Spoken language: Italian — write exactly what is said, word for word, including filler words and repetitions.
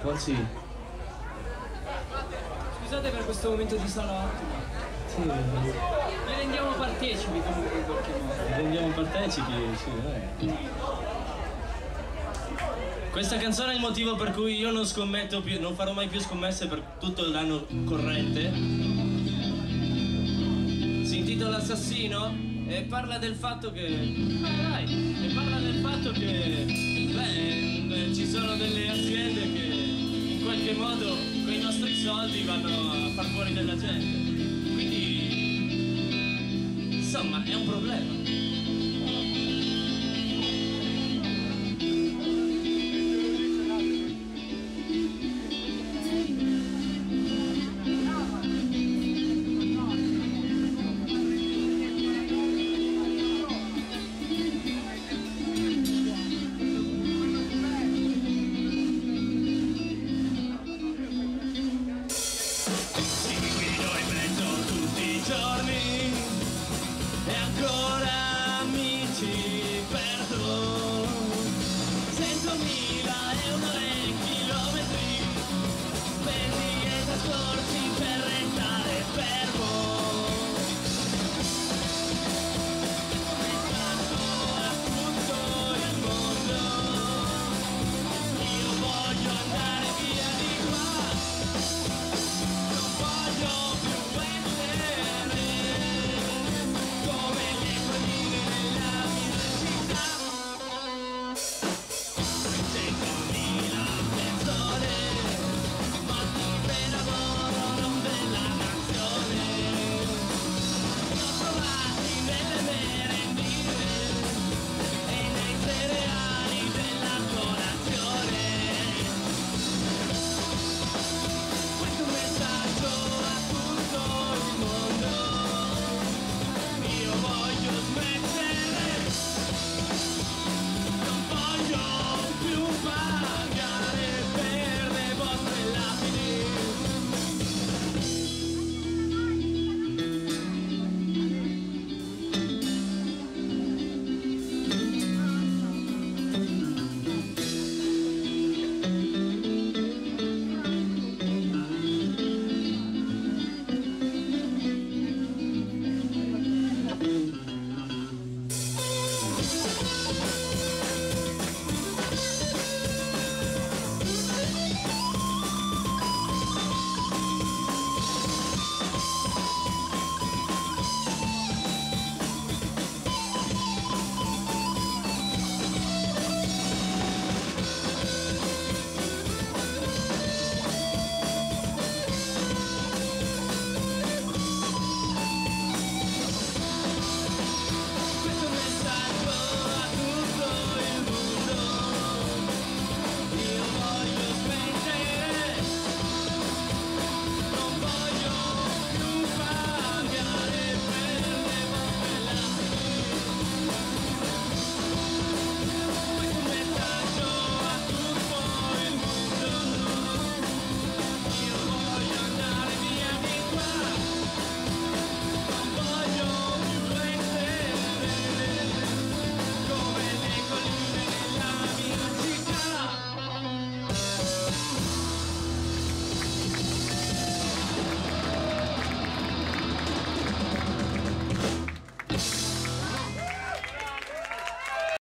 Oh sì. Scusate per questo momento di salotto. Sì. Vi rendiamo partecipi comunque in qualche modo. Vi rendiamo partecipi, sì, dai. Questa canzone è il motivo per cui io non scommetto più, non farò mai più scommesse per tutto l'anno corrente. Si intitola Assassino e parla del fatto che... Ah, dai! E parla del fatto che... Beh, ci sono delle aziende che in qualche modo con i nostri soldi vanno a far fuori della gente. Quindi... Insomma, è un problema.